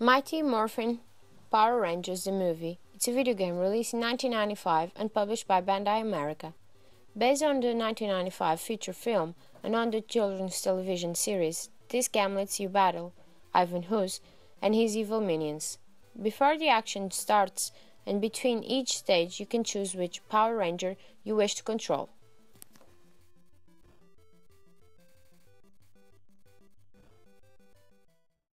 Mighty Morphin Power Rangers the movie. It's a video game released in 1995 and published by Bandai America. Based on the 1995 feature film and on the children's television series, this game lets you battle Ivan Hus and his evil minions. Before the action starts and between each stage, you can choose which Power Ranger you wish to control.